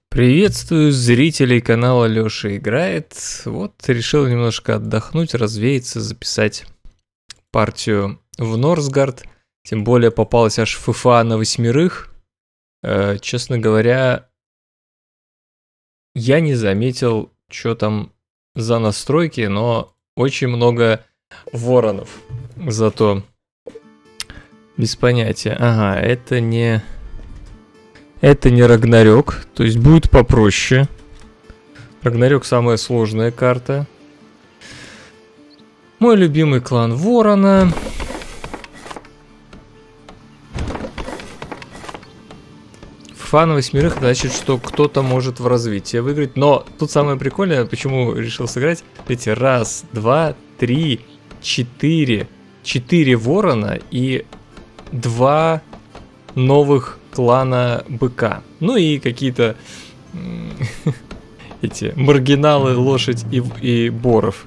Приветствую зрителей канала Лёша Играет. Вот решил немножко отдохнуть, развеяться, записать партию в Норсгард. Тем более попалась аж ФФА на 8. Честно говоря, я не заметил, что там за настройки, но очень много воронов. Зато без понятия. Ага, это не Рагнарёк, то есть будет попроще. Рагнарёк самая сложная карта. Мой любимый клан Ворона. ФФА на 8, значит, что кто-то может в развитии выиграть. Но тут самое прикольное, почему решил сыграть. Видите, 1, 2, 3, 4. 4 Ворона и 2 новых клана Быка. Ну и какие-то эти маргиналы, лошадь и боров.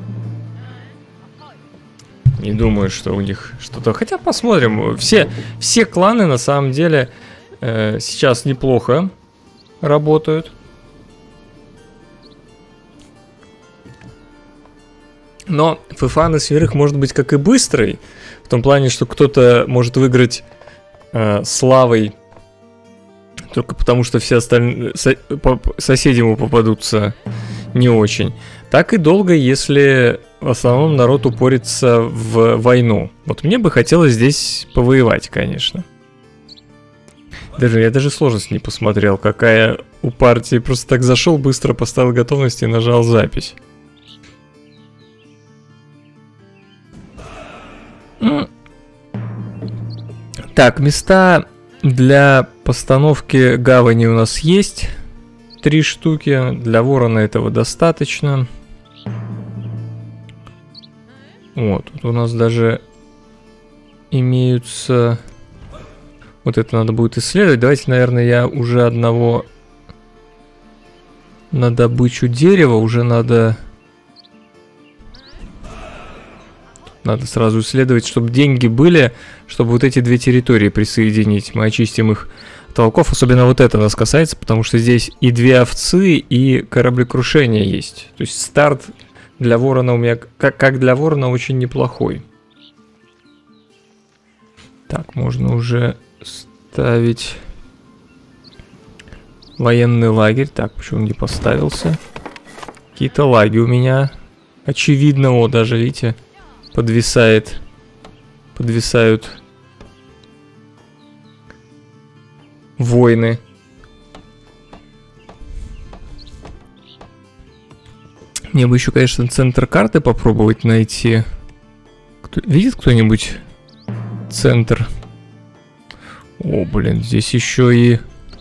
Не думаю, что у них что-то... Хотя посмотрим. Все кланы на самом деле сейчас неплохо работают. Но ФФА на 7 может быть как и быстрый. В том плане, что кто-то может выиграть славой только потому, что все остальные соседи ему попадутся не очень. Так и долго, если в основном народ упорится в войну. Вот мне бы хотелось здесь повоевать, конечно. Я даже сложность не посмотрел, какая у партии. Просто так зашел, быстро поставил готовность и нажал запись. Так, места для постановки гавани у нас есть 3 штуки. Для Ворона этого достаточно. Вот, тут у нас даже имеются... Вот это надо будет исследовать. Давайте, наверное, я уже одного на добычу дерева. Уже надо сразу исследовать, чтобы деньги были, чтобы вот эти 2 территории присоединить. Мы очистим их от волков. Особенно вот это нас касается, потому что здесь и 2 овцы, и кораблекрушение есть. То есть старт для Ворона у меня, как для Ворона, очень неплохой. Так, можно уже ставить военный лагерь. Так, почему он не поставился? Какие-то лаги у меня. Очевидно, вот даже, видите, подвисают войны. Мне бы еще, конечно, центр карты попробовать найти. Видит кто-нибудь центр? О, блин, здесь еще и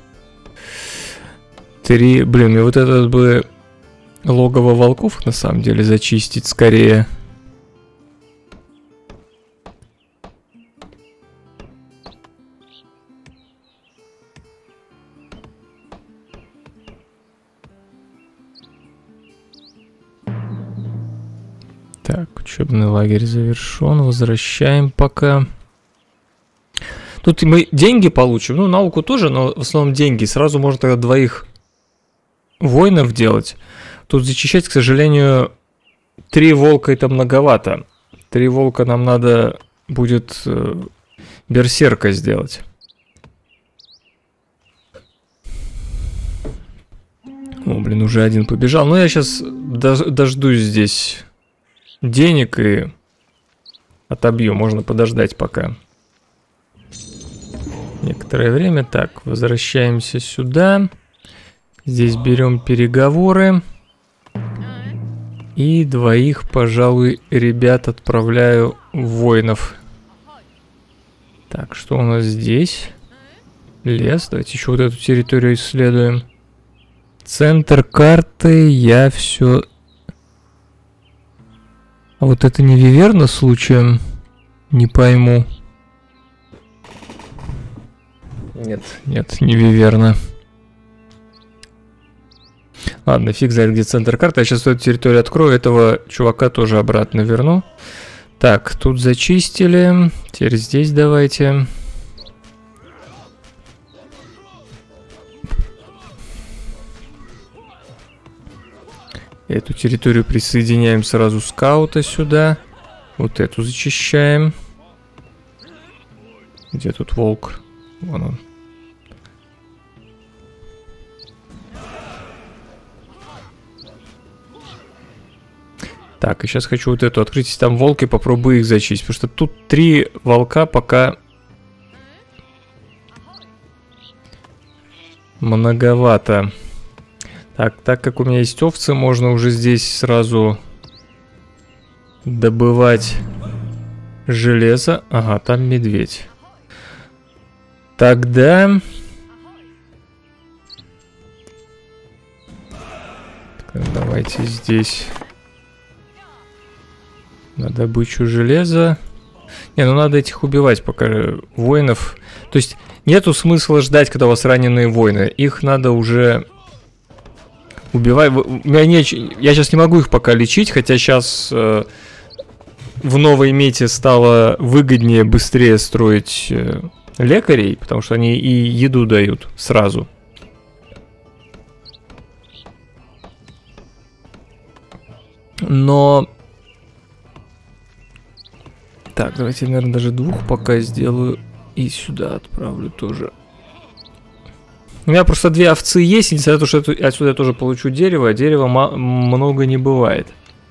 3. Блин, мне вот этот бы логово волков на самом деле зачистить скорее. Так, учебный лагерь завершен. Возвращаем пока. Тут мы деньги получим. Ну, науку тоже, но в основном деньги. Сразу можно тогда 2 воинов делать. Тут зачищать, к сожалению, 3 волка это многовато. 3 волка нам надо будет берсерка сделать. О, блин, уже один побежал. Ну, я сейчас дождусь здесь денег и отобью. Можно подождать пока некоторое время. Так, возвращаемся сюда. Здесь берем переговоры. И 2, пожалуй, ребят отправляю в воинов. Так, что у нас здесь? Лес. Давайте еще вот эту территорию исследуем. Центр карты. Я все... А вот это не Виверна случаем? Не пойму. Нет, не Виверна. Ладно, фиг знает, где центр карты. Я сейчас эту территорию открою, этого чувака тоже обратно верну. Так, тут зачистили. Теперь здесь давайте. Эту территорию присоединяем сразу скаута сюда. Вот эту зачищаем. Где тут волк? Вон он. Так, и сейчас хочу вот эту открыть. Если там волки, попробую их зачистить. Потому что тут 3 волка пока многовато. Так как у меня есть овцы, можно уже здесь сразу добывать железо. Ага, там медведь. Тогда... Так, давайте здесь на добычу железа. Не, ну надо этих убивать пока воинов. То есть нету смысла ждать, когда у вас раненые воины. Их надо уже убивать. Я сейчас не могу их пока лечить, хотя сейчас в новой мете стало выгоднее быстрее строить лекарей, потому что они и еду дают сразу. Но... Так, давайте, наверное, даже 2 пока сделаю. И сюда отправлю тоже. У меня просто 2 овцы есть, и несмотря на то, что отсюда я тоже получу дерево, а дерева много не бывает.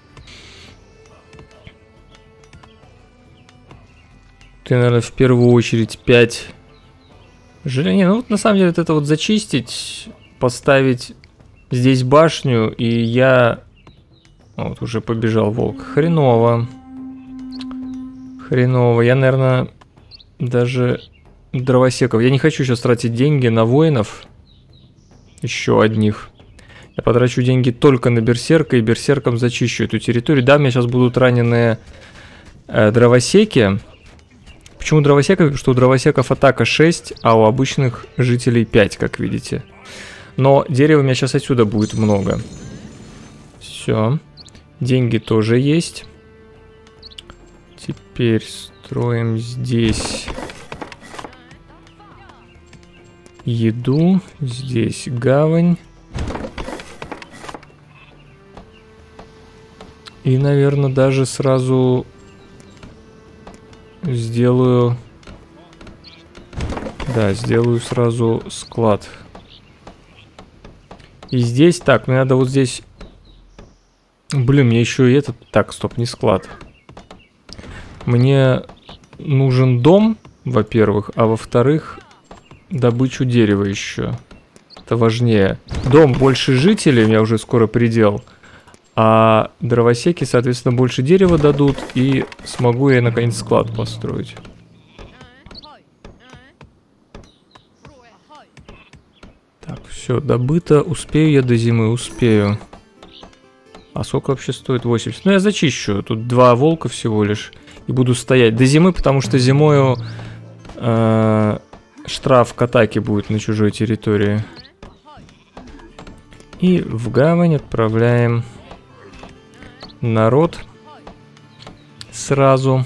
Ты, наверное, в первую очередь 5 железа. Ну вот на самом деле вот это вот зачистить, поставить здесь башню, и я... Вот уже побежал волк. Хреново. Хреново. Я, наверное, даже дровосеков. Я не хочу сейчас тратить деньги на воинов. Еще одних. Я потрачу деньги только на берсерка, и берсерком зачищу эту территорию. Да, у меня сейчас будут раненые дровосеки. Почему дровосека? Потому что у дровосеков атака 6, а у обычных жителей 5, как видите. Но дерева у меня сейчас отсюда будет много. Все. Деньги тоже есть. Теперь строим здесь еду. Здесь гавань. И, наверное, даже сразу сделаю... Да, сделаю сразу склад. И здесь... Так, мне надо вот здесь... Блин, мне еще и этот... Так, стоп, не склад. Мне нужен дом, во-первых, а во-вторых, добычу дерева еще. Это важнее. Дом больше жителей, у меня уже скоро предел. А дровосеки, соответственно, больше дерева дадут, и смогу я наконец склад построить. Так, все, добыто. Успею я до зимы? Успею. А сколько вообще стоит? 80. Ну, я зачищу. Тут 2 волка всего лишь. И буду стоять до зимы, потому что зимою штраф к атаке будет на чужой территории. И в гавань отправляем народ сразу.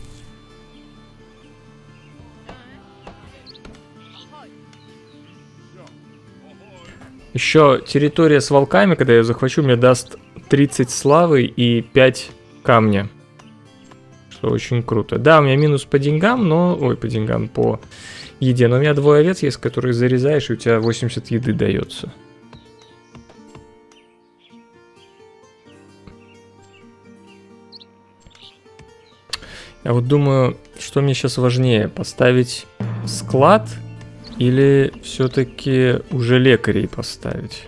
Еще территория с волками, когда я ее захвачу, мне даст 30 славы и 5 камня. Что очень круто. Да, у меня минус по деньгам, но... Ой, по деньгам, по еде. Но у меня 2 овец есть, которые зарезаешь, и у тебя 80 еды дается. Я вот думаю, что мне сейчас важнее, поставить склад или все-таки уже лекарей поставить?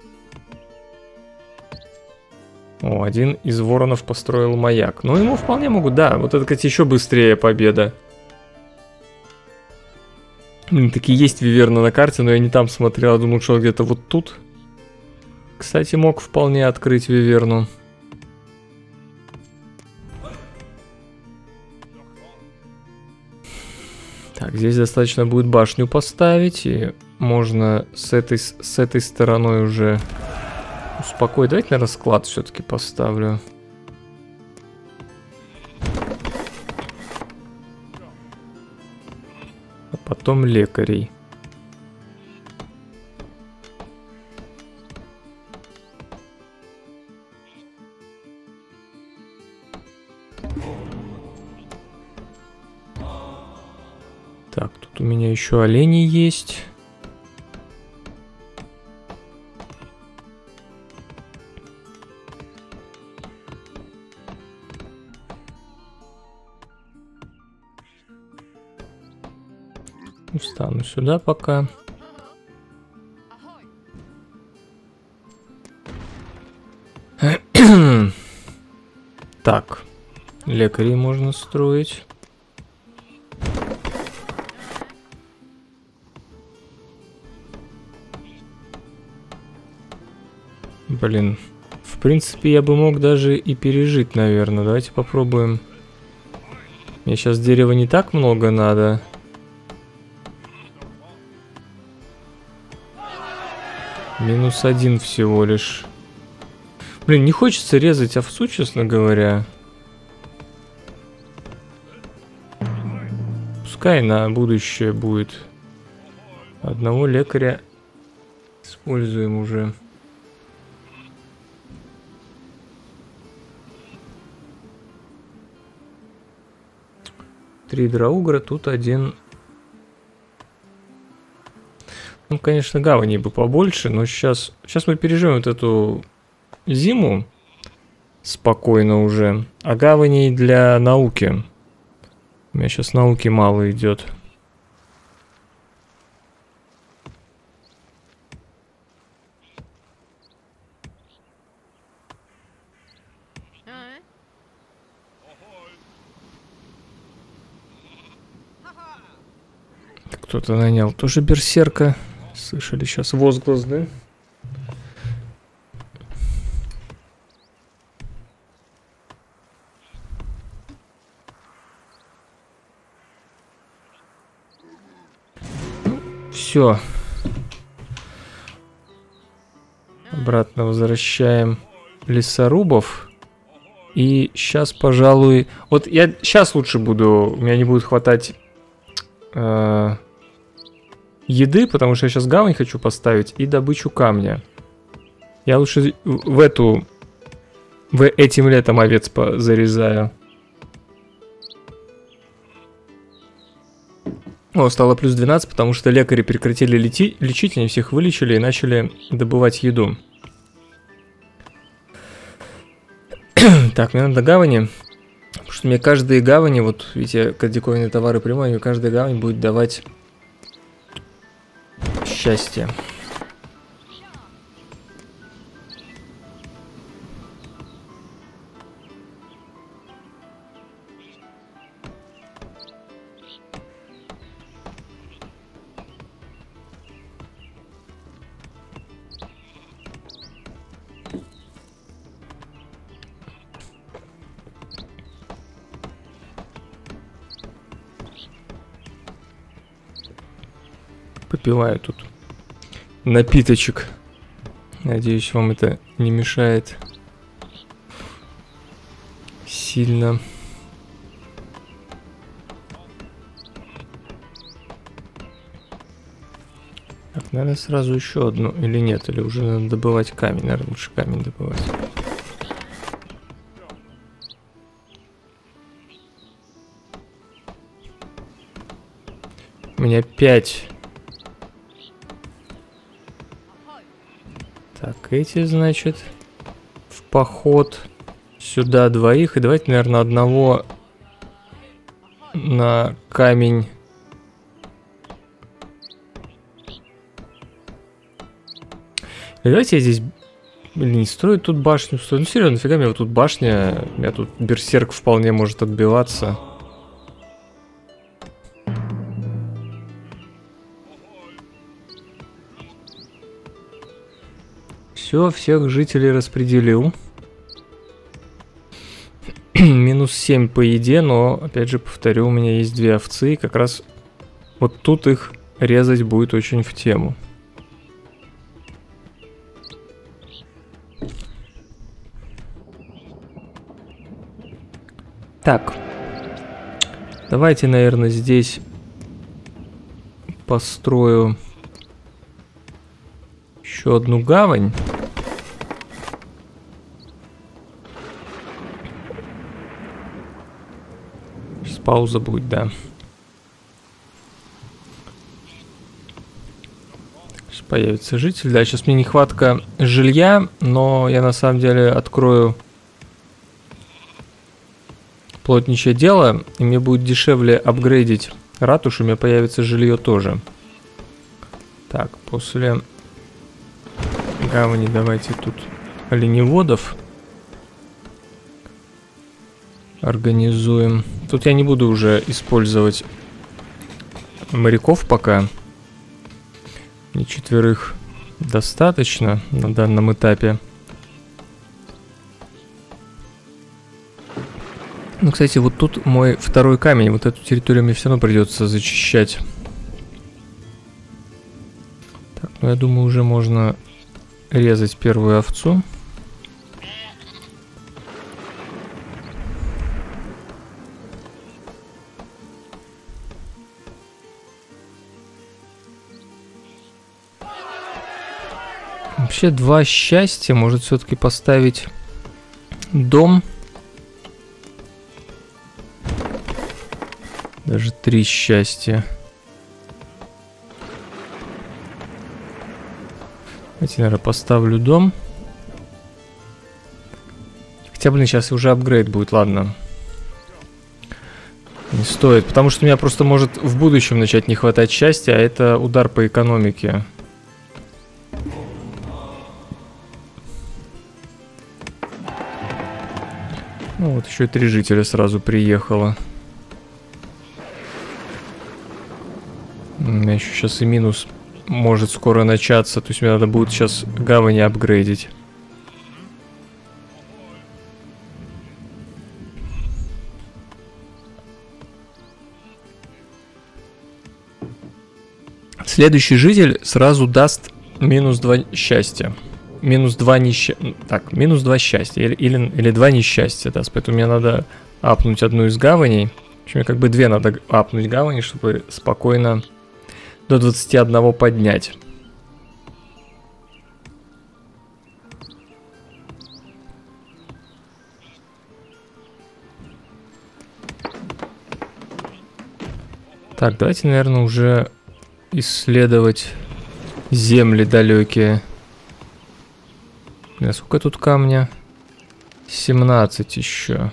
О, один из воронов построил маяк. Ну, ему вполне могут, да. Вот это, кстати, еще быстрее победа. Такие есть виверны на карте, но я не там смотрел. Думал, что где-то вот тут. Кстати, мог вполне открыть виверну. Так, здесь достаточно будет башню поставить, и можно с этой стороной уже успокоить. Давайте, наверное, склад все-таки поставлю. А потом лекарей. Так, тут у меня еще олени есть. Встану сюда пока. Так, лекарей можно строить. Блин, в принципе, я бы мог даже и пережить, наверное. Давайте попробуем. Мне сейчас дерева не так много надо. -1 всего лишь. Блин, не хочется резать овцу, честно говоря. Пускай на будущее будет. Одного лекаря используем уже. Три драугра, тут один. Ну, конечно, гавани бы побольше, но сейчас мы переживем вот эту зиму спокойно уже. А гаваней для науки. У меня сейчас науки мало идет. Кто-то нанял тоже берсерка. Слышали сейчас возглас, да? Все. Обратно возвращаем лесорубов. И сейчас, пожалуй... Вот я сейчас лучше буду... У меня не будет хватать... еды, потому что я сейчас гавань хочу поставить и добычу камня. Я лучше этим летом овец зарезаю. О, стало плюс 12, потому что лекари прекратили лечить, они всех вылечили и начали добывать еду. Так, мне надо гавани. Потому что мне каждые гавани, вот видите, как диковинные товары прямые, каждая гавань будет давать счастье. Попиваю тут напиточек. Надеюсь, вам это не мешает сильно. Так, наверное, сразу еще одну или нет, или уже надо добывать камень. Наверное, лучше камень добывать. У меня 5. Так, эти, значит, в поход. Сюда 2. И давайте, наверное, одного на камень. И давайте я здесь... Блин, не строю тут башню. Ну, серьезно, нафига мне вот тут башня? У меня тут берсерк вполне может отбиваться. Все, всех жителей распределил. -7 по еде, но, опять же, повторю, у меня есть 2 овцы. И как раз вот тут их резать будет очень в тему. Так. Давайте, наверное, здесь построю еще одну гавань. Сейчас пауза будет, да. появится житель. Да, сейчас мне нехватка жилья, но я на самом деле открою плотничье дело, и мне будет дешевле апгрейдить ратушу, у меня появится жилье тоже. Так, после гавани давайте тут оленеводов организуем. Тут я не буду уже использовать моряков пока. И 4 достаточно на данном этапе. Ну, кстати, вот тут мой второй камень. Вот эту территорию мне все равно придется зачищать. Так, ну я думаю, уже можно резать первую овцу. Вообще 2 счастья. Может все-таки поставить дом. Даже 3 счастья. Давайте, наверное, поставлю дом. Хотя, блин, сейчас уже апгрейд будет, ладно. Не стоит, потому что у меня просто может в будущем начать не хватать счастья, а это удар по экономике. Ну вот, еще 3 жителя сразу приехало. У меня еще сейчас и минус может скоро начаться. То есть мне надо будет сейчас гавани апгрейдить. Следующий житель сразу даст минус 2 счастья. Минус 2 несчастья. Так, минус 2 счастья. Или 2 несчастья даст. Поэтому мне надо апнуть одну из гаваней. В общем, мне как бы 2 надо апнуть гавани, чтобы спокойно до 21 поднять. Так, давайте, наверное, уже исследовать земли далекие. Сколько тут камня? 17 еще.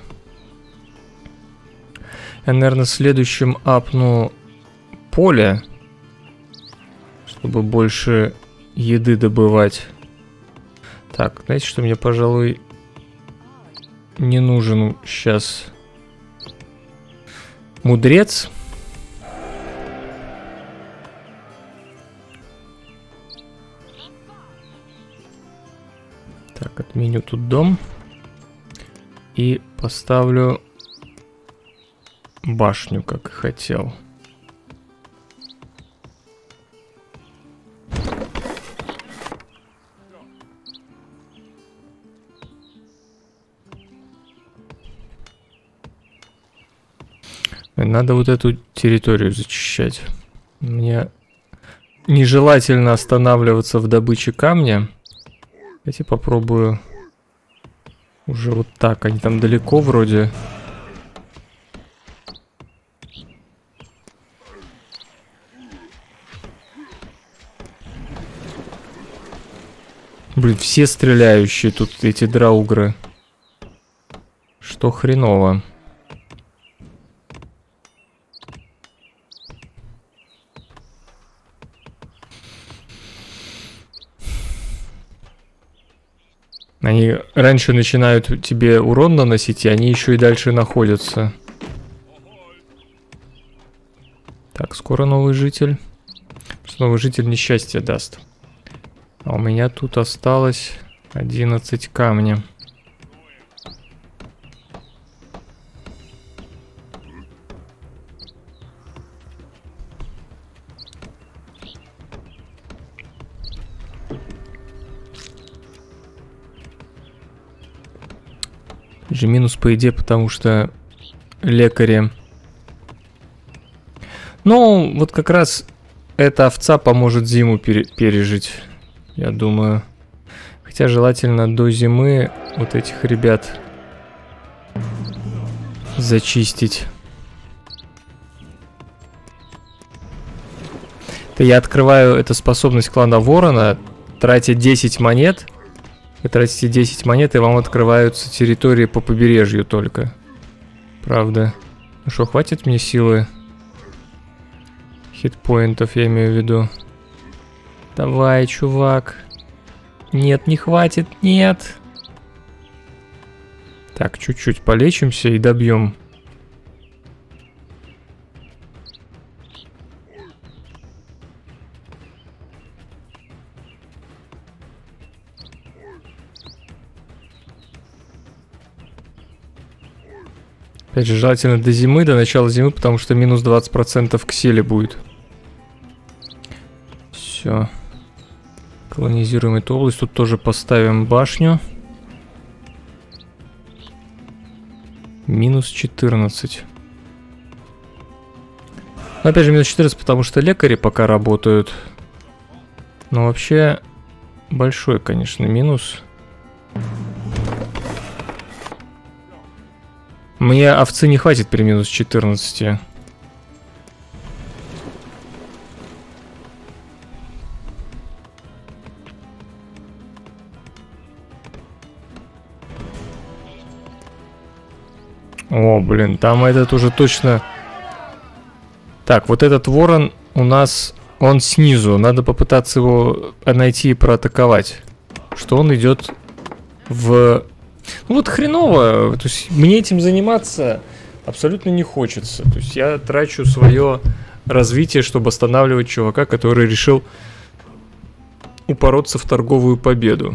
Я, наверное, следующим апну поле, чтобы больше еды добывать. Так, знаете, что мне, пожалуй, не нужен сейчас мудрец. Так, отменю тут дом. И поставлю башню, как и хотел. Надо вот эту территорию зачищать. Мне нежелательно останавливаться в добыче камня. Давайте попробую уже вот так. Они там далеко вроде. Блин, все стреляющие тут эти драугры. Что хреново. Они раньше начинают тебе урон наносить, и они еще и дальше находятся. Так, скоро новый житель. Новый житель несчастье даст. А у меня тут осталось 11 камня. Же минус по идее, потому что лекари. Ну, вот как раз эта овца поможет зиму пережить, я думаю. Хотя желательно до зимы вот этих ребят зачистить. Я открываю эту способность клана Ворона, тратя 10 монет. Вы тратите 10 монет, и вам открываются территории по побережью только. Правда. Ну что, хватит мне силы? Хитпоинтов, я имею в виду. Давай, чувак. Нет, не хватит, нет. Так, чуть-чуть полечимся и добьем. Опять же, желательно до зимы, до начала зимы, потому что минус 20% к силе будет. Все. Колонизируем эту область. Тут тоже поставим башню. Минус 14. Но опять же, минус 14, потому что лекари пока работают. Но вообще большой, конечно, минус. Мне овцы не хватит при минус 14. О, блин, там этот уже точно... Так, вот этот ворон у нас... Он снизу. Надо попытаться его найти и проатаковать. Что он идет в... Ну вот хреново. То есть мне этим заниматься абсолютно не хочется. То есть я трачу свое развитие, чтобы останавливать чувака, который решил упороться в торговую победу.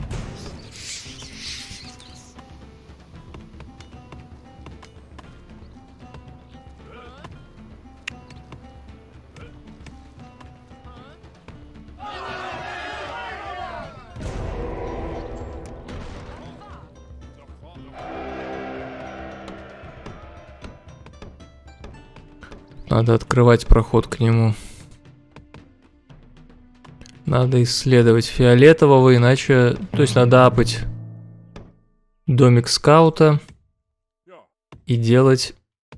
Надо открывать проход к нему. Надо исследовать фиолетового, иначе... То есть надо апать домик скаута и делать...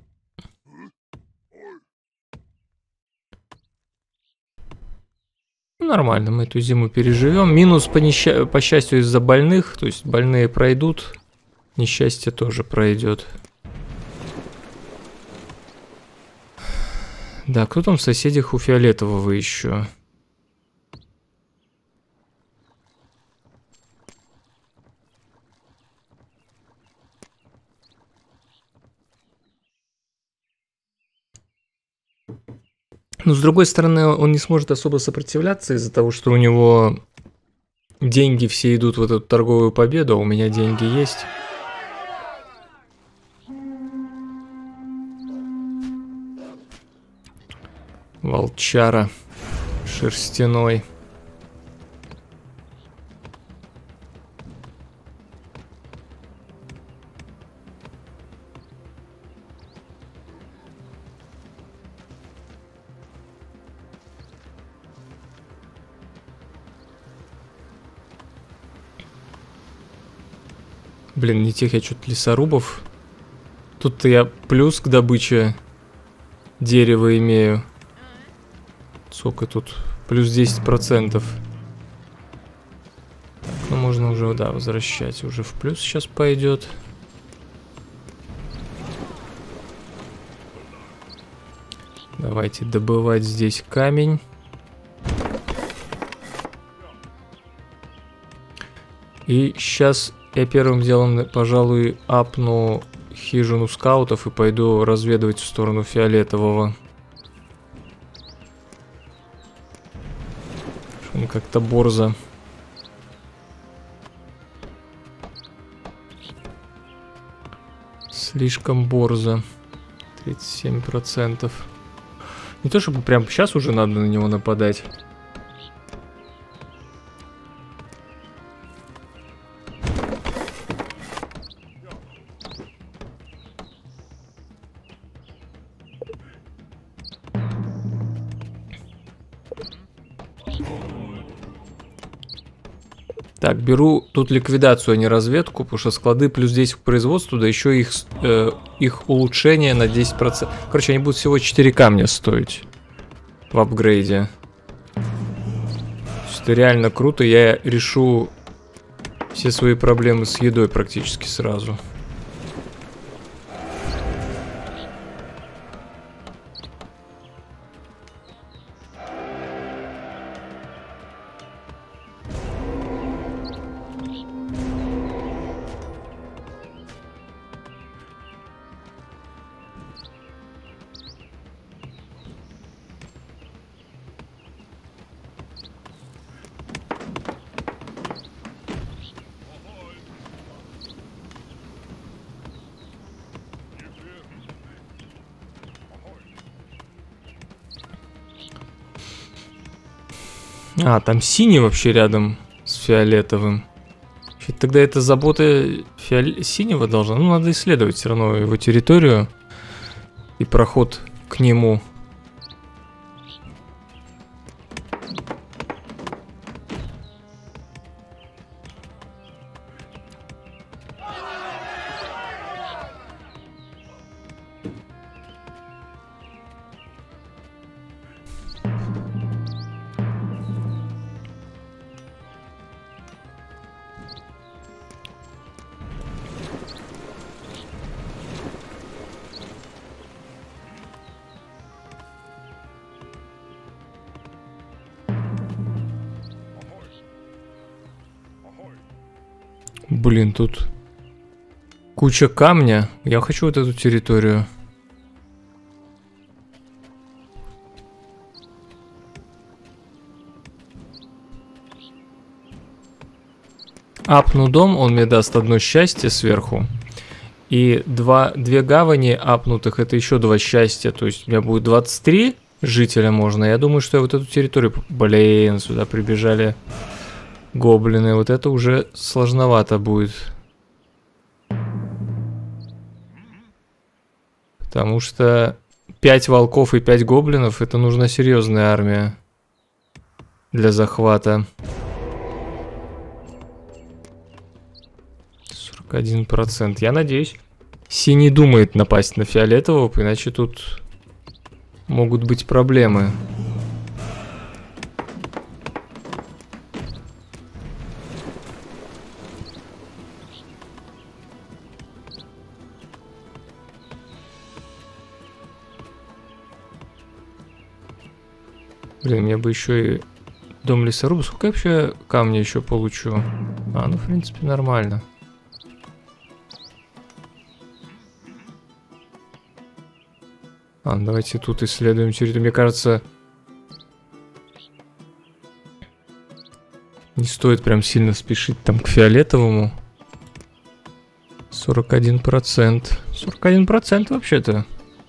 Нормально, мы эту зиму переживем. Минус по счастью из-за больных. То есть больные пройдут. Несчастье тоже пройдет. Да, кто там в соседях у фиолетового еще? Но с другой стороны, он не сможет особо сопротивляться из-за того, что у него деньги все идут в эту торговую победу, а у меня деньги есть. Волчара шерстяной. Блин, не тех я что-то лесорубов. Тут-то я плюс к добыче дерева имею. Сколько тут? Плюс 10%. Ну, можно уже, да, возвращать. Уже в плюс сейчас пойдет. Давайте добывать здесь камень. И сейчас я первым делом, пожалуй, апну хижину скаутов и пойду разведывать в сторону фиолетового. Как-то борзо. Слишком борзо. 37%. Не то чтобы прям сейчас уже надо на него нападать. Так, беру тут ликвидацию, а не разведку, потому что склады плюс 10 к производству, да еще их улучшение на 10%. Короче, они будут всего 4 камня стоить в апгрейде. Это реально круто. Я решу все свои проблемы с едой практически сразу. А, там синий вообще рядом с фиолетовым. Тогда это забота синего должна. Ну, надо исследовать все равно его территорию и проход к нему. Блин, тут куча камня. Я хочу вот эту территорию. Апну дом, он мне даст одно счастье сверху. И две гавани апнутых, это еще 2 счастья. То есть у меня будет 23 жителя можно. Я думаю, что я вот эту территорию... Блин, сюда прибежали гоблины. Вот это уже сложновато будет. Потому что 5 волков и 5 гоблинов, это нужна серьезная армия для захвата. 41%. Я надеюсь, синий думает напасть на фиолетового, иначе тут могут быть проблемы. Блин, мне бы еще и дом лесоруба. Сколько я вообще камня еще получу? А, ну в принципе нормально. А, давайте тут исследуем территорию. Мне кажется, не стоит прям сильно спешить там к фиолетовому. 41%. 41% вообще-то.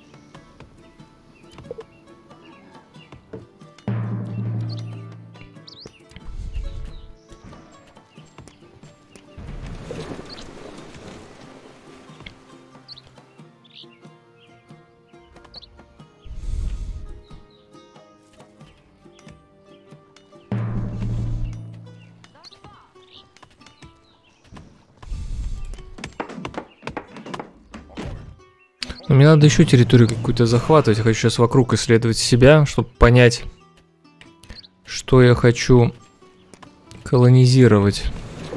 Но мне надо еще территорию какую-то захватывать. Я хочу сейчас вокруг исследовать себя, чтобы понять, что я хочу колонизировать.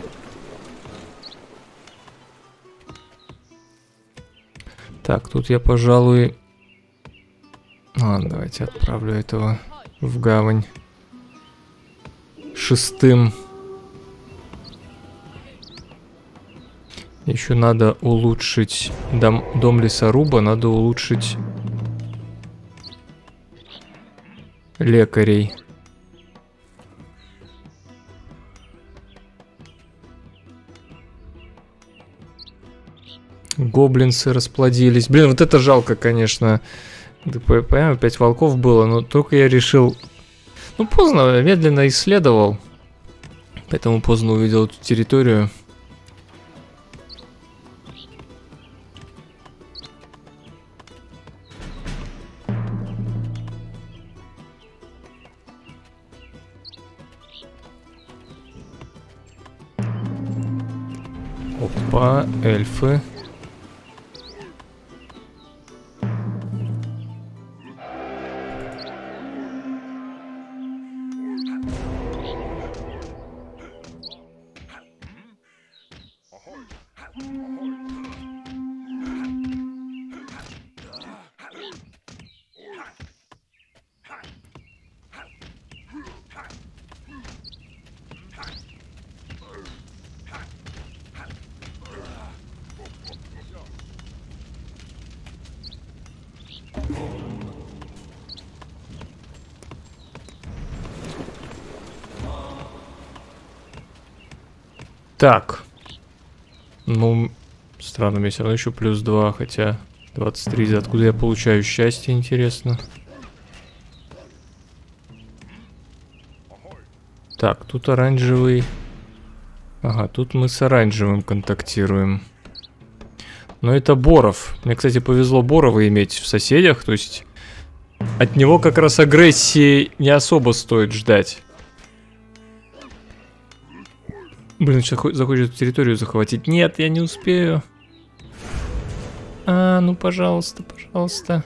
Так, тут я, пожалуй... Ладно, давайте отправлю этого в гавань. 6-м. Еще надо улучшить дом лесоруба, надо улучшить лекарей. Гоблинцы расплодились. Блин, вот это жалко, конечно. Понимаю, 5 волков было, но только я решил... Ну, поздно, медленно исследовал. Поэтому поздно увидел эту территорию. Опа, эльфы. Так. Ну, странно, мне все равно еще +2, хотя 23. Откуда я получаю счастье, интересно. Так, тут оранжевый. Ага, тут мы с оранжевым контактируем. Но это Боров. Мне, кстати, повезло Борова иметь в соседях. То есть от него как раз агрессии не особо стоит ждать. Блин, сейчас захочет территорию захватить. Нет, я не успею. А, ну пожалуйста, пожалуйста.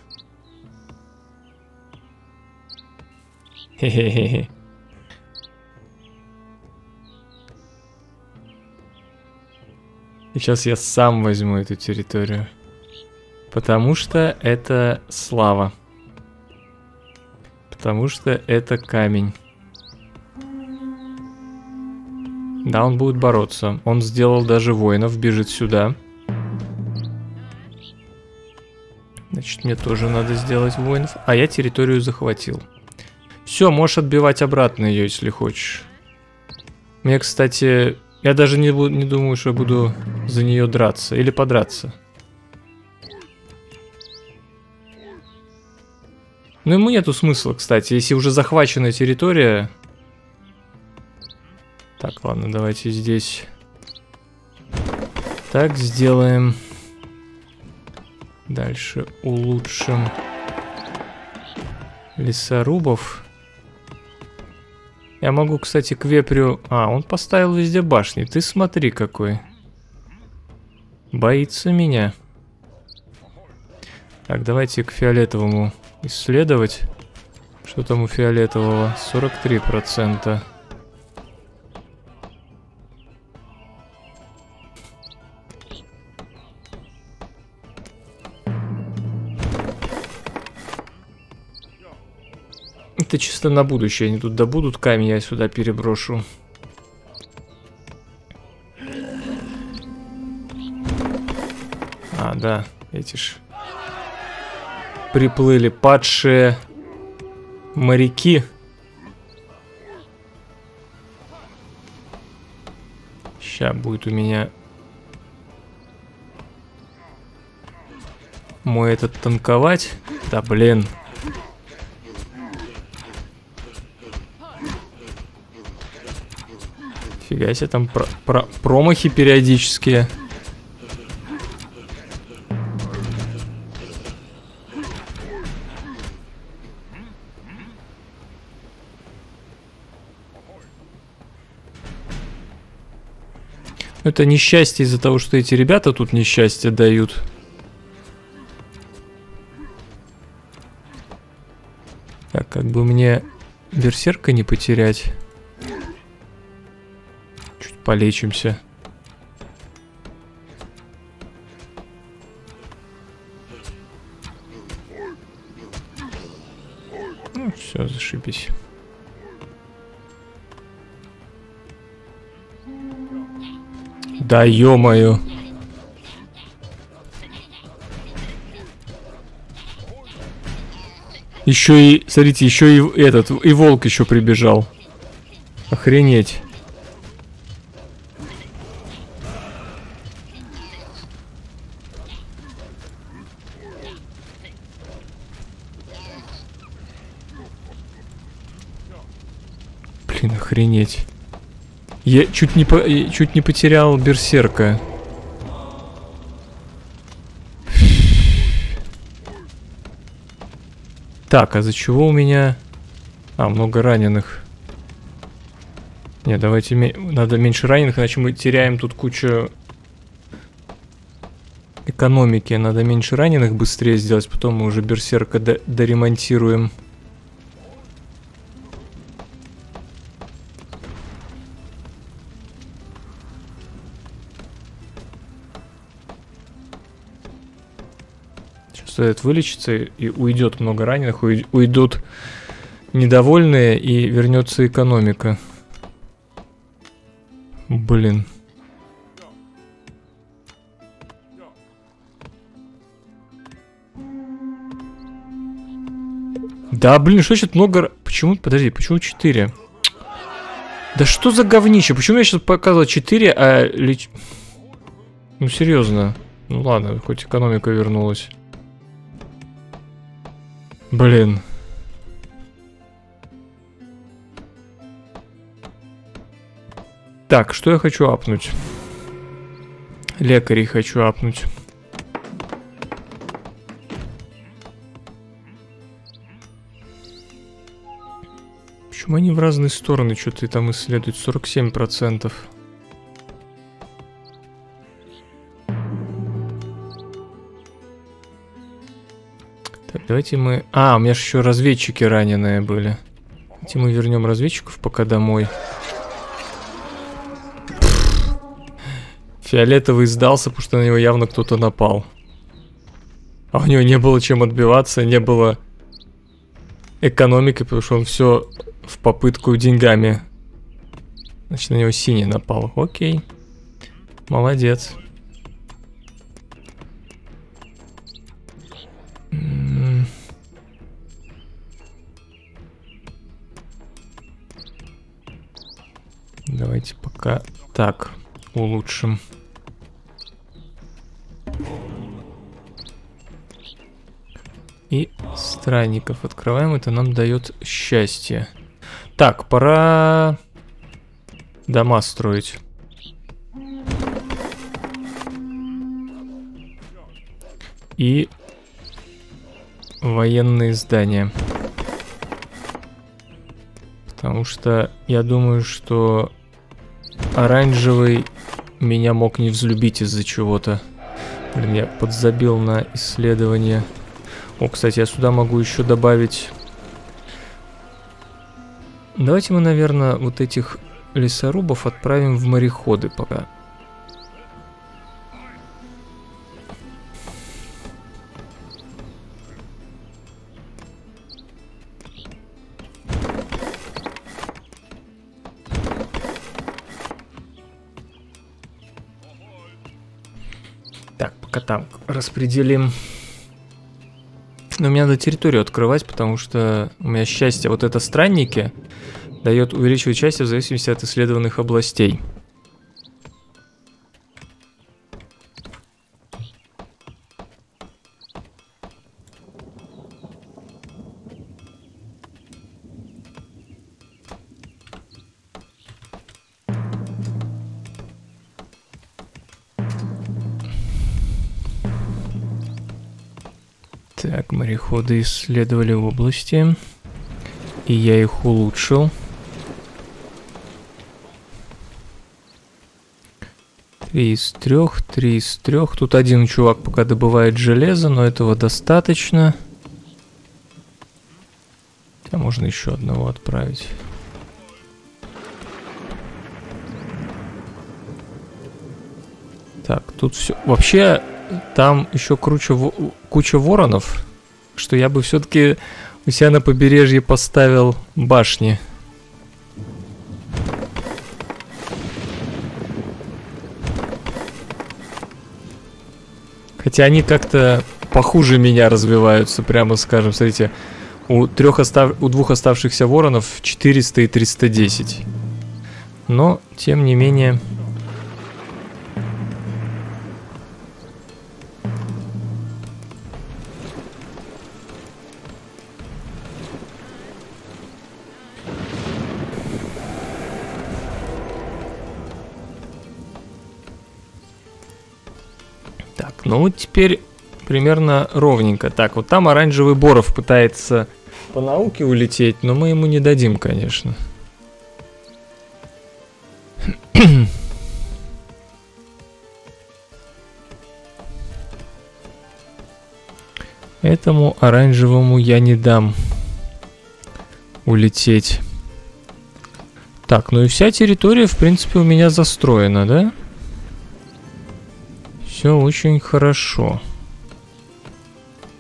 Хе-хе-хе. И сейчас я сам возьму эту территорию. Потому что это слава. Потому что это камень. Да, он будет бороться. Он сделал даже воинов, бежит сюда. Значит, мне тоже надо сделать воинов. А я территорию захватил. Все, можешь отбивать обратно ее, если хочешь. Мне, кстати, я даже не думаю, что я буду за нее драться. Или подраться. Ну, ему нету смысла, кстати. Если уже захваченная территория... Так, ладно, давайте здесь так сделаем. Дальше улучшим лесорубов. Я могу, кстати, к вепрю... А, он поставил везде башни. Ты смотри какой. Боится меня. Так, давайте к фиолетовому исследовать. Что там у фиолетового? 43%. Это чисто на будущее. Они тут добудут камень, я сюда переброшу. А, да, эти ж приплыли падшие моряки. Сейчас будет у меня мой этот танковать. Да блин. Фига себе, там промахи периодические. Это несчастье из-за того, что эти ребята тут несчастье дают. Так, как бы мне берсерка не потерять. Чуть полечимся. Ну, все, зашибись. Да ё-моё. Еще и, смотрите, еще и этот, и волк еще прибежал. Охренеть. Блин, охренеть. Я чуть не потерял берсерка. Так, а за чего у меня... А, много раненых. Не, давайте... Надо меньше раненых, иначе мы теряем тут кучу экономики. Надо меньше раненых быстрее сделать, потом мы уже берсерка доремонтируем. Сейчас этот вылечится и уйдет много раненых, уйдут недовольные и вернется экономика. Блин. Да, блин, что сейчас много... Почему? Подожди, почему 4? Да что за говнище? Почему я сейчас показывал 4, а... Ну, серьезно. Ну, ладно, хоть экономика вернулась. Блин. Так, что я хочу апнуть? Лекарей хочу апнуть. Почему они в разные стороны что-то там исследуют? 47%. Так, давайте мы... А, у меня же еще разведчики раненые были. Давайте мы вернем разведчиков пока домой. Фиолетовый сдался, потому что на него явно кто-то напал. А у него не было чем отбиваться, не было экономики, потому что он все в попытку деньгами. Значит, на него синий напал. Окей. Молодец. Давайте пока так улучшим. И странников открываем. Это нам дает счастье. Так, пора дома строить. И военные здания. Потому что я думаю, что оранжевый меня мог не взлюбить из-за чего-то. Блин, я подзабил на исследование. О, кстати, я сюда могу еще добавить... Давайте мы, наверное, вот этих лесорубов отправим в мореходы пока. Так, пока там распределим. Но мне надо территорию открывать, потому что у меня счастье. Вот это странники дает увеличивать счастье в зависимости от исследованных областей. Так, мореходы исследовали области, и я их улучшил. Три из трех. Тут один чувак пока добывает железо, но этого достаточно. Хотя можно еще одного отправить. Так, тут все. Вообще, там еще куча воронов, что я бы все-таки у себя на побережье поставил башни. Хотя они как-то похуже меня развиваются, прямо скажем. Смотрите, у двух оставшихся воронов 400 и 310. Но, тем не менее... Так, ну вот теперь примерно ровненько. Так, вот там оранжевый Боров пытается по науке улететь, но мы ему не дадим, конечно. Этому оранжевому я не дам улететь. Так, ну и вся территория, в принципе, у меня застроена, да? Все очень хорошо.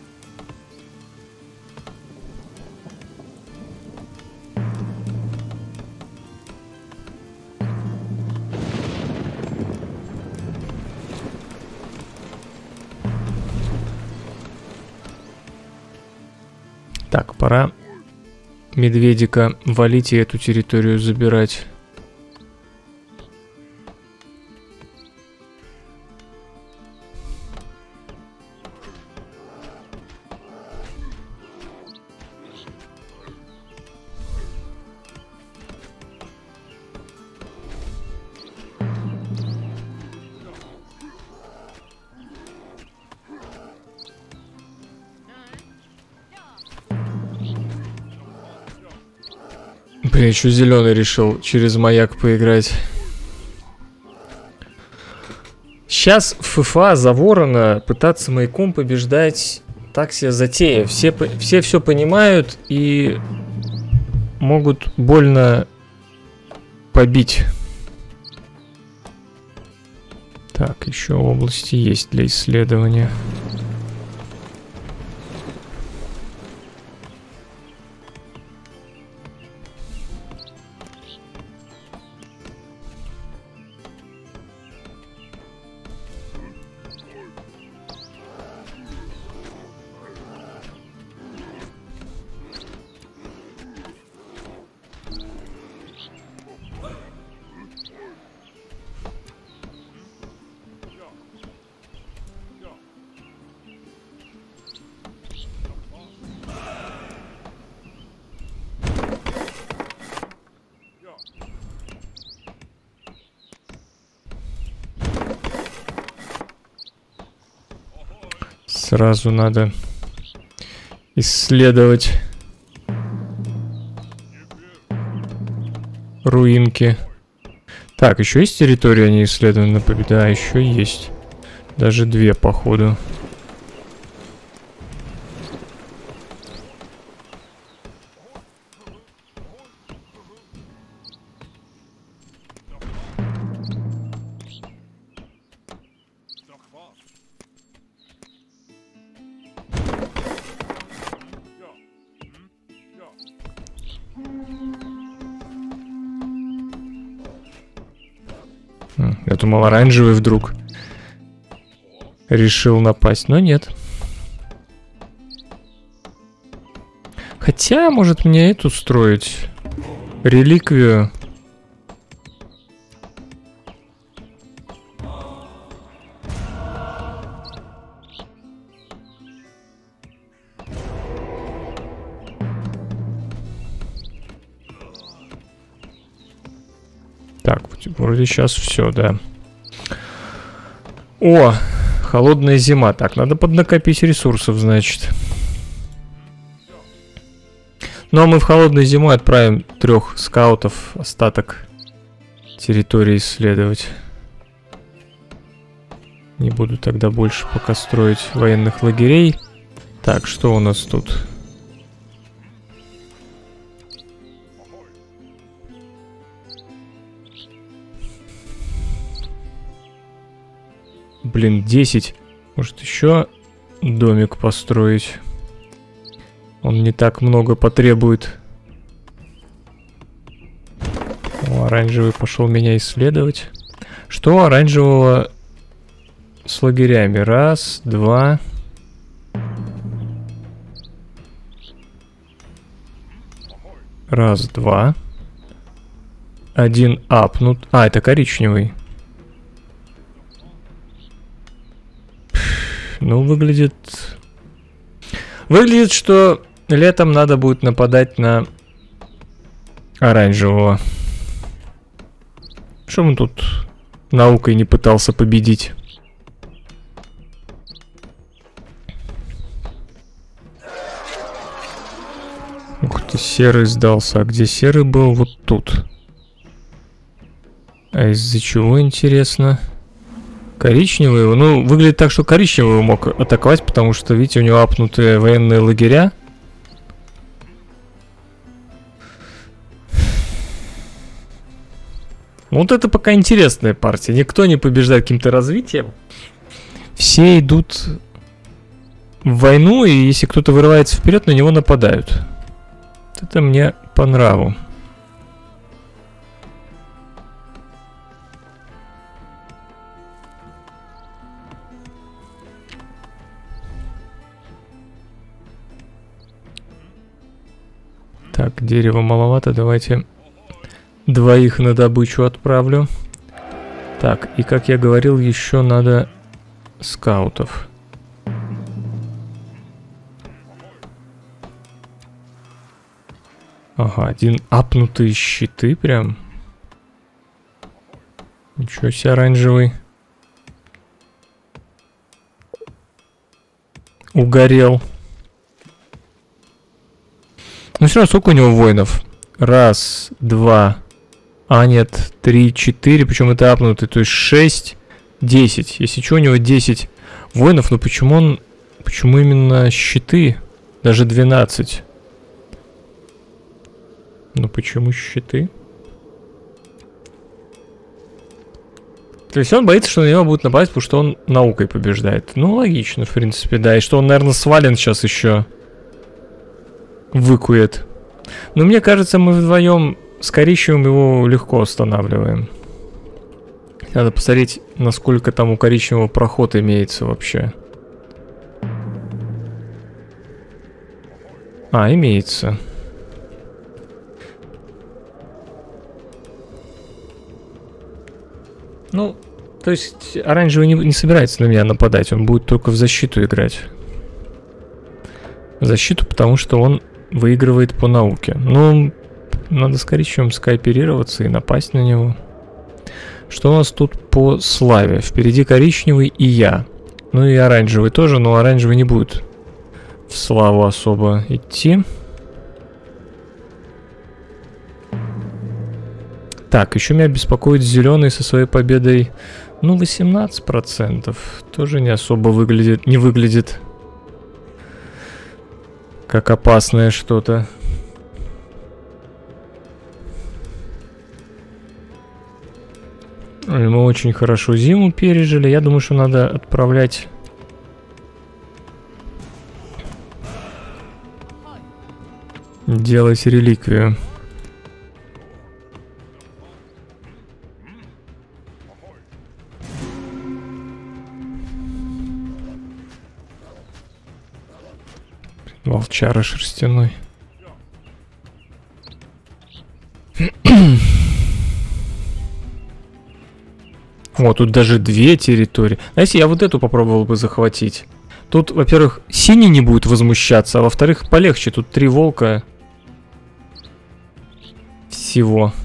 Так, пора медведика валить и эту территорию забирать. Бля, еще зеленый решил через маяк поиграть. Сейчас в ФФА за ворона пытаться маяком побеждать так себе затея. Все понимают и могут больно побить. Так, еще области есть для исследования. Сразу надо исследовать руинки. Так, еще есть территория не исследована? Да, еще есть. Даже две, походу. Я думал, оранжевый вдруг решил напасть, но нет. Хотя, может мне эту строить? Реликвию. Так, вроде сейчас все, да. О, холодная зима. Так, надо поднакопить ресурсов, значит. Ну, а мы в холодную зиму отправим 3 скаутов, остаток территории исследовать. Не буду тогда больше пока строить военных лагерей. Так, что у нас тут? Блин, 10. Может, еще домик построить? Он не так много потребует. О, оранжевый пошел меня исследовать. Что оранжевого с лагерями? Раз, два. Раз, два. Один апнут. А, это коричневый. Ну, выглядит... Выглядит, что летом надо будет нападать на оранжевого. Что он тут наукой не пытался победить? Ух ты, серый сдался. А где серый был? Вот тут. А из-за чего, интересно? Коричневый, ну, выглядит так, что коричневый мог атаковать, потому что, видите, у него апнутые военные лагеря. Вот это пока интересная партия. Никто не побеждает каким-то развитием. Все идут в войну, и если кто-то вырывается вперед, на него нападают. Это мне по нраву. Так, дерева маловато, давайте двоих на добычу отправлю. Так, и как я говорил, еще надо скаутов. Ага, один апнутые щиты прям. Ничего себе, оранжевый. Угорел. Ну все равно сколько у него воинов? Раз, два. А, нет, 3, 4. Причем это апнутый. То есть 6, 10. Если что, у него 10 воинов. Но почему он... Почему именно щиты? Даже 12. Ну почему щиты? То есть он боится, что на него будут напасть, потому что он наукой побеждает. Ну, логично, в принципе, да. И что он, наверное, свален сейчас еще выкует. Но мне кажется, мы вдвоем с коричневым его легко останавливаем. Надо посмотреть, насколько там у коричневого проход имеется вообще. А, имеется. Ну, то есть оранжевый не собирается на меня нападать, он будет только в защиту играть. В защиту, потому что он выигрывает по науке. Ну, надо с коричневым скооперироваться и напасть на него. Что у нас тут по славе? Впереди коричневый и я. Ну и оранжевый тоже, но оранжевый не будет в славу особо идти. Так, еще меня беспокоит зеленый со своей победой. Ну, 18%. Тоже не особо выглядит, не выглядит как опасное что-то. Мы очень хорошо зиму пережили. Я думаю, что надо отправлять... Делать реликвию. Волчара шерстяной. О, тут даже две территории. Знаете, я вот эту попробовал бы захватить. Тут, во-первых, синий не будет возмущаться, а во-вторых, полегче. Тут 3 волка. Всего.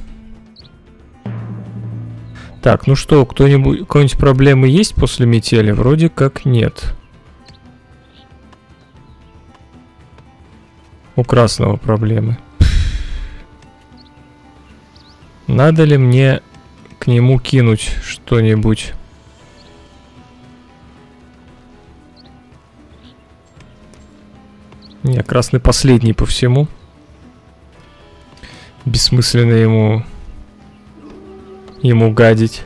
Так, ну что, какие-нибудь проблемы есть после метели? Вроде как нет. У красного проблемы. Надо ли мне к нему кинуть что-нибудь? Не, красный последний по всему. Бессмысленно ему гадить.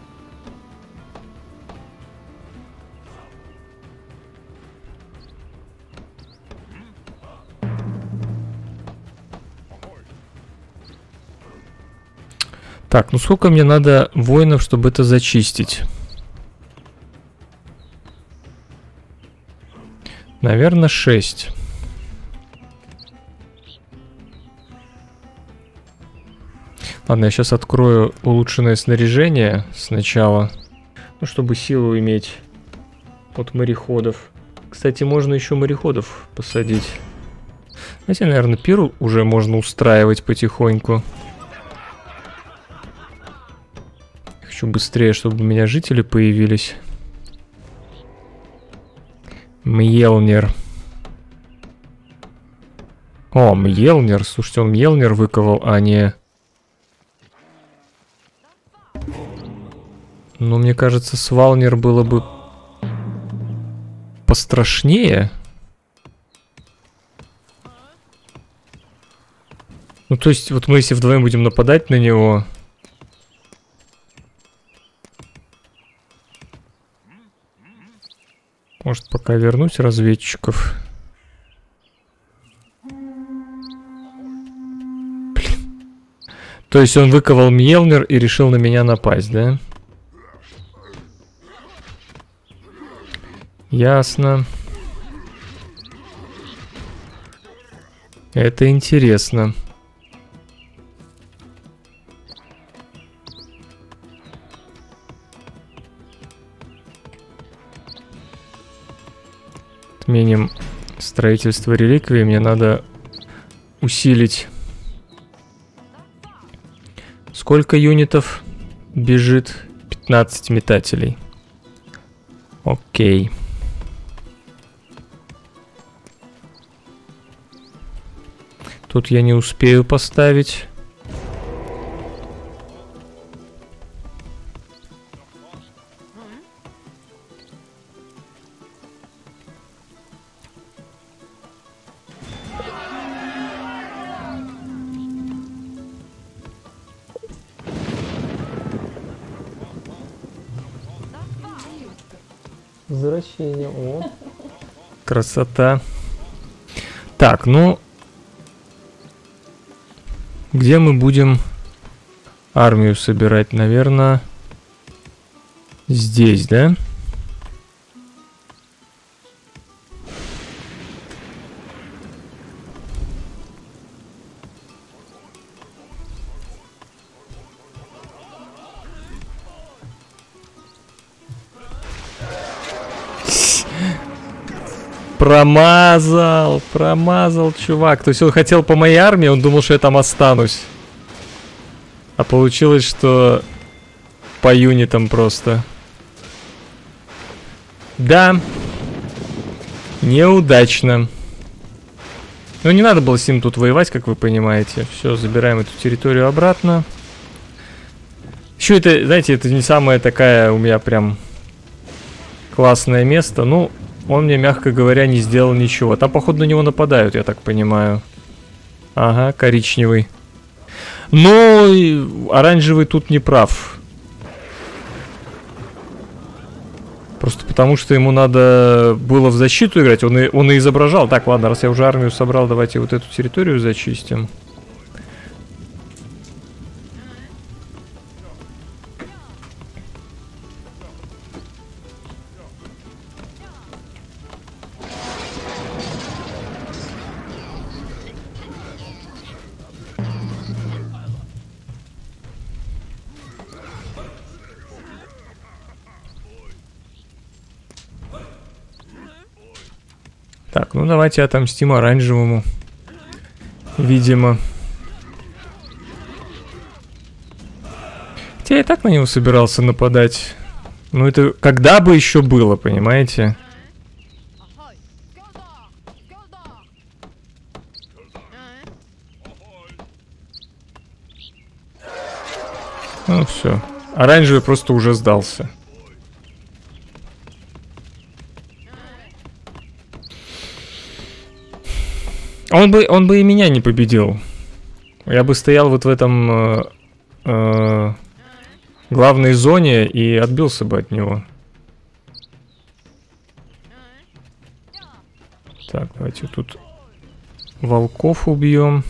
Так, ну сколько мне надо воинов, чтобы это зачистить? Наверное, 6. Ладно, я сейчас открою улучшенное снаряжение сначала. Ну, чтобы силу иметь от мореходов. Кстати, можно еще мореходов посадить. Знаете, наверное, пир уже можно устраивать потихоньку. Хочу быстрее, чтобы у меня жители появились. Мьелнир. О, Мьелнир. Слушайте, он Мьелнир выковал, а не... Ну, мне кажется, Свалнир было бы пострашнее. Ну, то есть, вот мы если вдвоем будем нападать на него... Может, пока вернуть разведчиков. Блин. То есть он выковал Мьелнир и решил на меня напасть, да? Ясно. Это интересно. Отменим строительство реликвии. Мне надо усилить. Сколько юнитов бежит? 15 метателей. Окей. Тут я не успею поставить. Возвращение. О. Красота. Так, ну... Где мы будем армию собирать? Наверное, здесь, да? Промазал, чувак. То есть он хотел по моей армии, он думал, что я там останусь. А получилось, что по юнитам просто. Да. Неудачно. Ну, не надо было с ним тут воевать, как вы понимаете. Все, забираем эту территорию обратно. Еще это, знаете, это не самая такая у меня прям классное место. Ну, он мне, мягко говоря, не сделал ничего. Там, походу, на него нападают, я так понимаю. Ага, коричневый. Но оранжевый тут не прав. Просто потому, что ему надо было в защиту играть. Он и изображал. Так, ладно, раз я уже армию собрал, давайте вот эту территорию зачистим. Так, ну давайте отомстим оранжевому. Видимо. Хотя я и так на него собирался нападать. Ну это когда бы еще было, понимаете? Ну все. Оранжевый просто уже сдался. Он бы и меня не победил. Я бы стоял вот в этом главной зоне и отбился бы от него. Так, давайте тут волков убьем.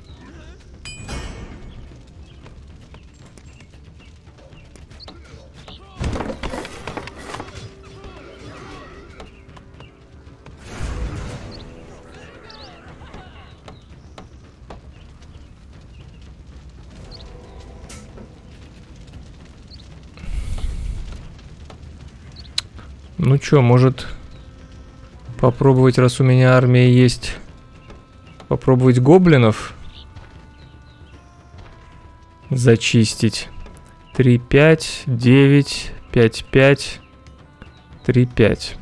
Ну чё, может попробовать, раз у меня армия есть, попробовать гоблинов зачистить. 3-5, 9, 5-5, 3-5.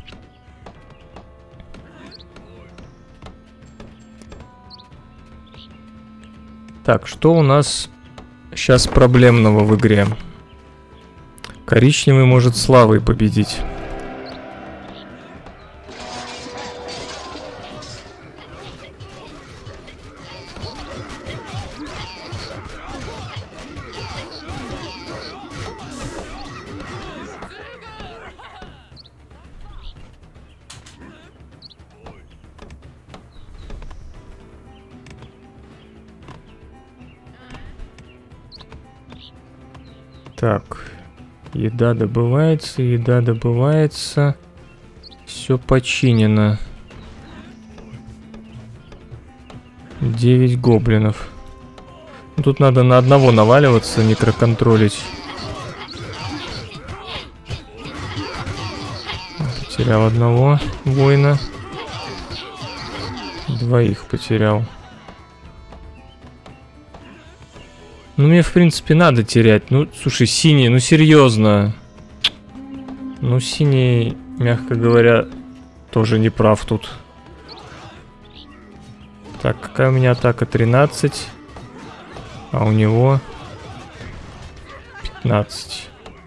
Так, что у нас сейчас проблемного в игре? Коричневый может славой победить. Так, еда добывается, еда добывается. Все починено. 9 гоблинов. Тут надо на одного наваливаться, микроконтролить. Потерял одного воина. Двоих потерял. Ну, мне, в принципе, надо терять. Ну, слушай, синий, ну, серьезно. Ну, синий, мягко говоря, тоже не прав тут. Так, какая у меня атака? 13. А у него 15.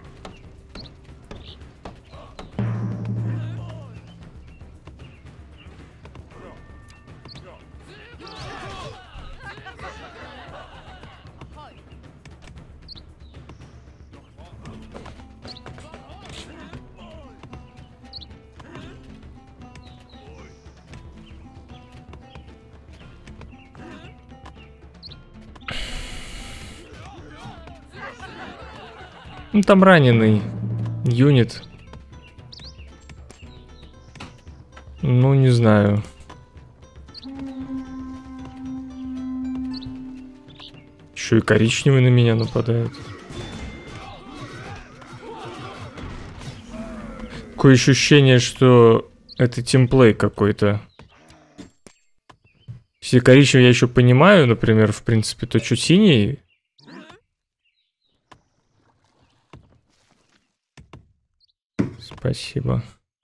Ну, там раненый юнит. Ну, не знаю. Еще и коричневый на меня нападает. Такое ощущение, что это тимплей какой-то. Если коричневый я еще понимаю, например, в принципе, то что синий... Спасибо.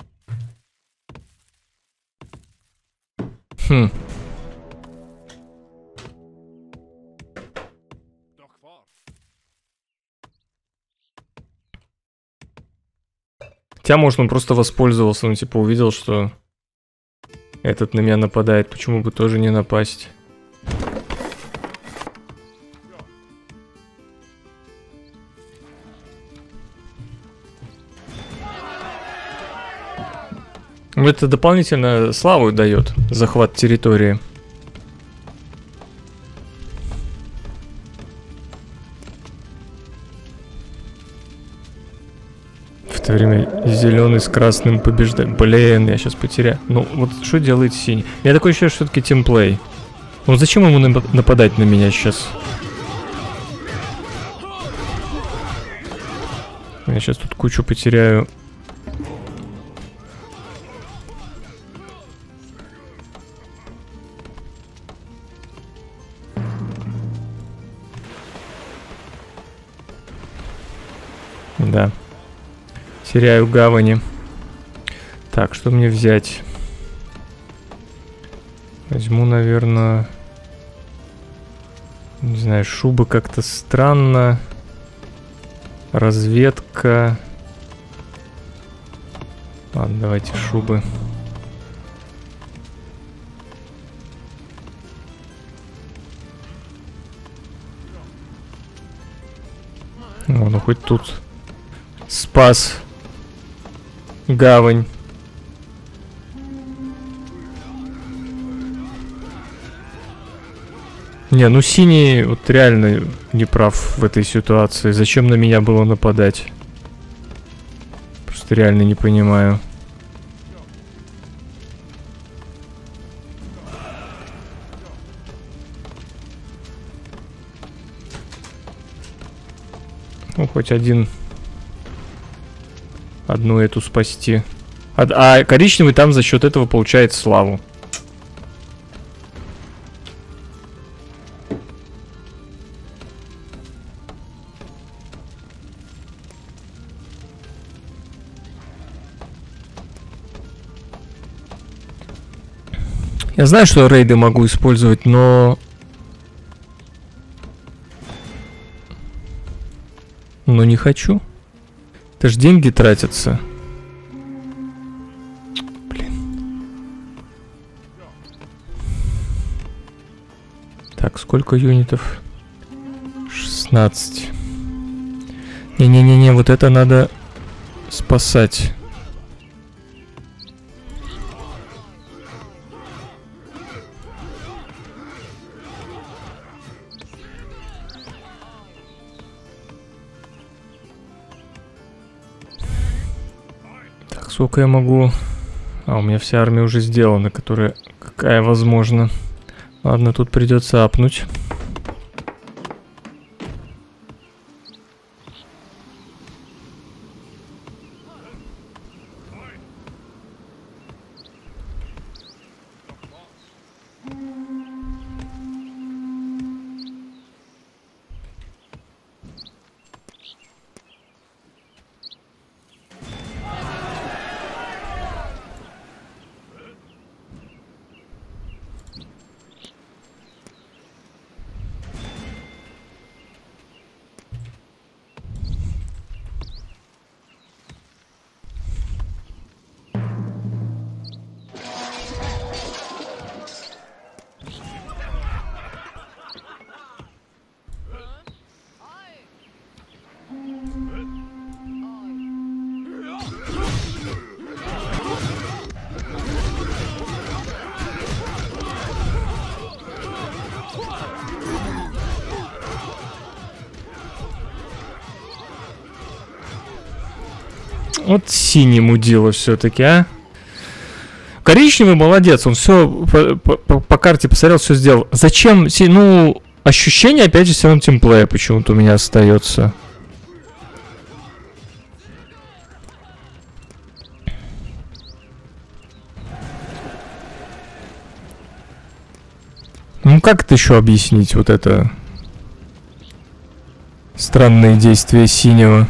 Хм. Хотя, может, он просто воспользовался, ну, типа, увидел, что этот на меня нападает. Почему бы тоже не напасть? Это дополнительно славу дает, захват территории. В то время зеленый с красным побеждает. Блин, я сейчас потеряю. Ну, вот что делает синий? Я такой ощущение, что все-таки тимплей. Ну, зачем ему нападать на меня сейчас? Я сейчас тут кучу потеряю. Да. Теряю гавани. Так, что мне взять? Возьму, наверное... Не знаю, шуба как-то странно. Разведка. Ладно, давайте шубы. О, ну хоть тут спас гавань. Не, ну синий вот реально не прав в этой ситуации. Зачем на меня было нападать? Просто реально не понимаю. Ну, хоть одну эту спасти. А коричневый там за счет этого получает славу. Я знаю, что рейды могу использовать, но... Но не хочу. Это ж деньги тратятся. Блин. Так, сколько юнитов? 16. Не-не-не-не, вот это надо спасать. Сколько я могу... А, у меня вся армия уже сделана, которая... Какая возможно. Ладно, тут придется апнуть. Вот синий мудила все-таки, а? Коричневый молодец, он все по карте посмотрел, все сделал. Зачем? Ну, ощущение, опять же, все равно тимплея почему-то у меня остается. Ну, как это еще объяснить, вот это странные действия синего?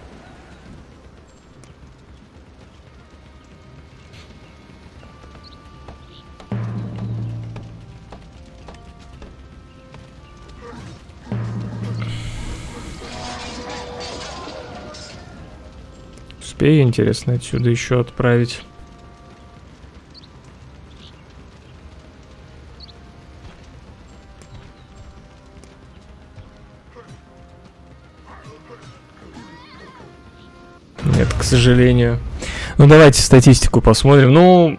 Успею, интересно, отсюда еще отправить. Нет, к сожалению. Ну, давайте статистику посмотрим. Ну,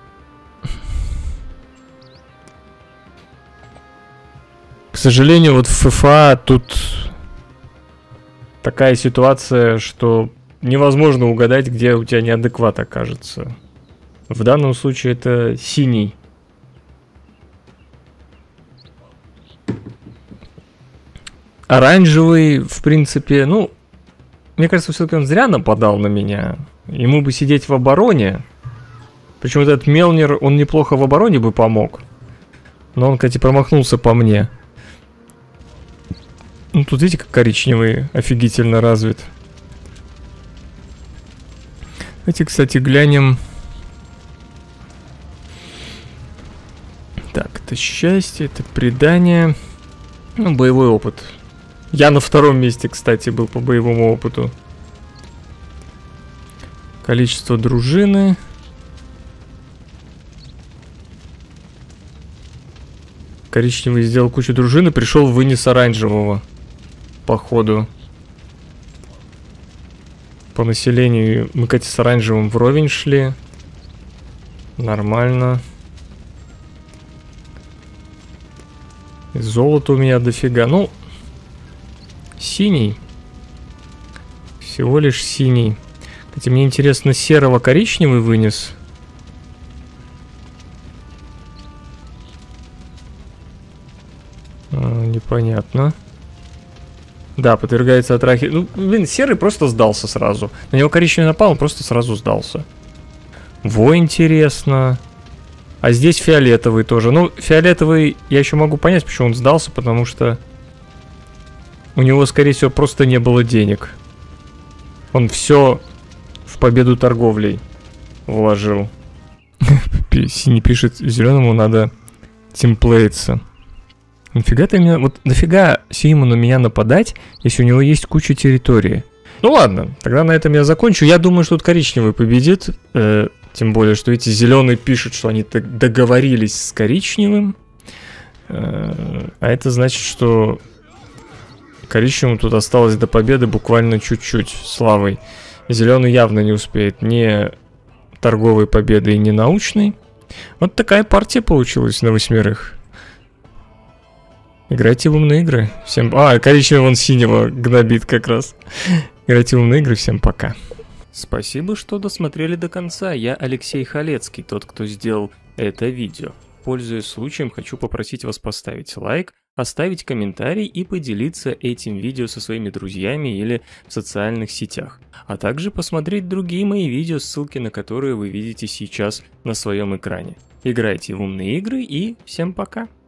к сожалению, вот в FIFA тут такая ситуация, что невозможно угадать, где у тебя неадекват окажется. В данном случае это синий. Оранжевый, в принципе, ну, мне кажется, все-таки он зря нападал на меня. Ему бы сидеть в обороне. Причем этот Мелнир, он неплохо в обороне бы помог. Но он, кстати, промахнулся по мне. Ну, тут видите, как коричневый офигительно развит. Давайте, кстати, глянем. Так, это счастье, это предание. Ну, боевой опыт. Я на втором месте, кстати, был по боевому опыту. Количество дружины. Коричневый сделал кучу дружины, пришел, вынес оранжевого. Походу. По населению мы, кстати, с оранжевым вровень шли. Нормально. И золото у меня дофига. Ну, синий. Всего лишь синий. Кстати, мне интересно, серого коричневый вынес. Непонятно. Да, подвергается атаке. Ну, блин, серый просто сдался сразу. На него коричневый напал, он просто сразу сдался. Во, интересно. А здесь фиолетовый тоже. Ну, фиолетовый я еще могу понять, почему он сдался, потому что у него, скорее всего, просто не было денег. Он все в победу торговлей вложил. Синий пишет, зеленому надо тимплеиться. Нафига ты меня... Вот нафига Симу на меня нападать, если у него есть куча территории? Ну ладно, тогда на этом я закончу. Я думаю, что тут коричневый победит. Тем более, что эти зеленые пишут, что они договорились с коричневым. А это значит, что коричневому тут осталось до победы буквально чуть-чуть славой. Зеленый явно не успеет ни торговой победы и ни научной. Вот такая партия получилась на 8. Играйте в умные игры. Всем... коричневый вон синего гнобит как раз. Играйте в умные игры. Всем пока. Спасибо, что досмотрели до конца. Я Алексей Халецкий, тот, кто сделал это видео. пользуясь случаем, хочу попросить вас поставить лайк, оставить комментарий и поделиться этим видео со своими друзьями или в социальных сетях, а также посмотреть другие мои видео, ссылки на которые вы видите сейчас на своем экране. Играйте в умные игры и всем пока!